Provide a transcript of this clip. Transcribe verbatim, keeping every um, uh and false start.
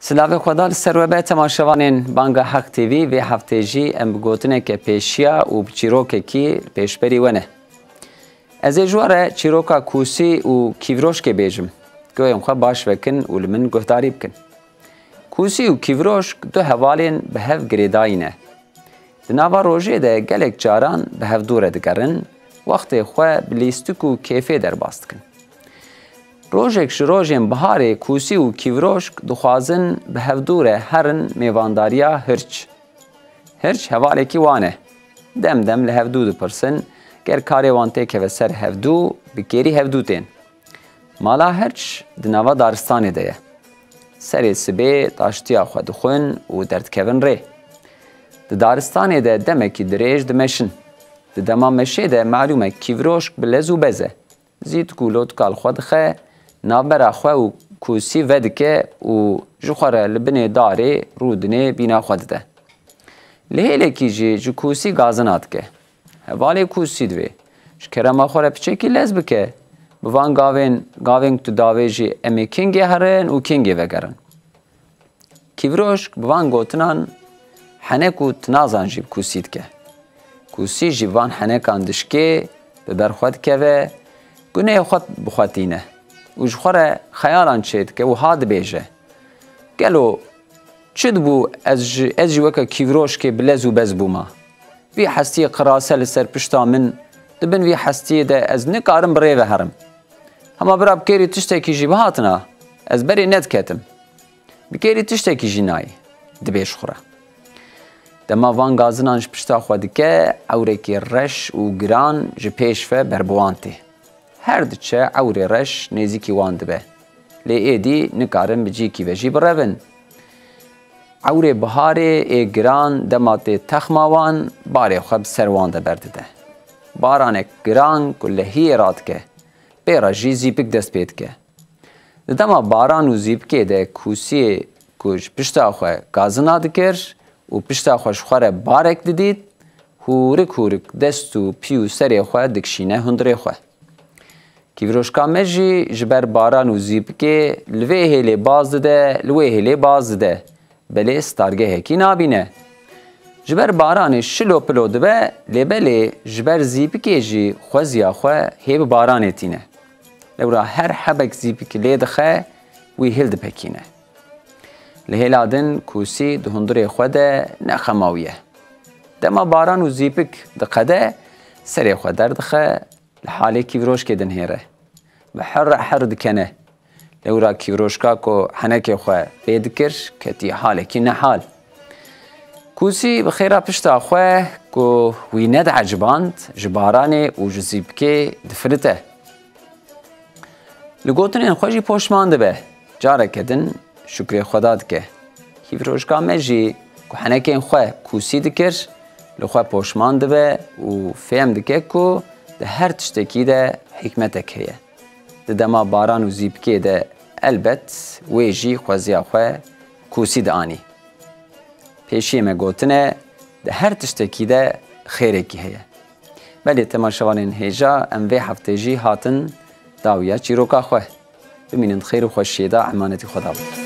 سلاوی خدا لسروبه تماشاوانین بانگا حق تیوی و هفته جی ام بگوتنه که پیشیا و چیروکه کی پیشبری ونه. از جواره چیروکا کوسی و کیوروش که بیجم. گویم خواه باش وکن و لمن گهداری بکن. کوسی و کیوروش دو حوالین به هف گریداینه. دناوا روژه ده گلک جاران به هف دوره دگرن وقت خواه بلیستک و کیفه در باست کن. روژک شروژین بهاره کوسی و کیوروش دخوازن به هفدوره هرن میوانداریا هرچ. هرچ حواله کی وانه. دم دم لهفدو دو پرسن گر کاری وانته که و سر هفدو بکیری هفدو تین. مالا هرچ دنوا دارستانه ده. سر سبه تاشتیا خود دخون و درد کون ری. دارستانه ده دمکی دریج دمشن. دما مشه ده معلومه کیوروش بلزو بزه. زید کولوت کال خود خه نابرا خواه و کوسی ودکه و جخوره لبنه داره رودنه بینا خود ده. لحیله کی جی جو کوسی گازنات که. حواله کوسی دوی. شکرما خوره پچه کی لز بکه. بوان گاوین گاوین تو داوی جی امی کنگی هرن و کنگی وگرن. کیوروش بوان گوتنان حنکو تنازان جیب کوسید که. کوسی جیبوان حنکان دشکه ببر خود که و گونه خود بخواتینه. و جخوره خیالان چید که و هاد بیجه. گلو چید بو از از جوکا کیوروش که بلز و بز بوما. وی حستی قراسه لسر پشتا من دبن وی حستی ده از نکارم بری و هرم. اما برا بکیری تشتا کی جی بهاتنا از بری ند کتم. بکیری تشتا کی جی نای دبیش خوره. دما وان گازنانش پشتا خود که اوره کی رش و گران جی پیش فه بربوانتی. هر دچه عوری رش نزیکی وان دبه. لی ایدی نکارم بجی کی وجی برون. عوری بهاره ای گران دمات تخماوان باره خب سروان ده برده ده. باران گران کل هی راد که. بیرا جی زیبک دست پید که. دما باران و زیبکه ده کوسی کج پشتا خواه گازنا دکر و پشتا خوش خواه بارک دید هورک هورک دست و پیو سری خواه دکشینه هندره خواه. کیوروشکا مجی جبر باران و زیبکه لوی هلی باز ده لوی هلی باز ده بله ستارگه هکی نابینه. جبر باران شلو پلو دبه لبله جبر زیبکه جی خوزیا خواه هیب باران تینه. لورا هر حبک زیبکه لیدخه وی هل دپکینه. لهلادن کوسی دهندره خود نخماویه. دما باران و زیبک دقده سری خود دردخه لحاله کیوروش که دنهیره و حر حر دکنه لورا کیوروشکا کو حنک خو پیدکر کتی حاله کی نه حال کوسی بخیره پشتا خو کو ویند عجباند جبارانه و جزیبکه دفرته لگوتن خوشی پشمانده به جاره کدن شکر خداد که کیوروشکا مجی کو حنک خو کوسی دکر لخو پشمانده به و فهم دکه کو ده هر تشتکی ده حکمتک هیه. ده دما باران و زیبکه ده البت ویجی خوزیا خواه کوسی ده آنی. پیشی مگوتنه ده هر تشتکی ده خیره کی هیه. ولی تماشاوانین هیجا ام وی هفته جی هاتن داویا چیروکا خواه. بمینند خیر و خوشیده عمانتی خدا بود.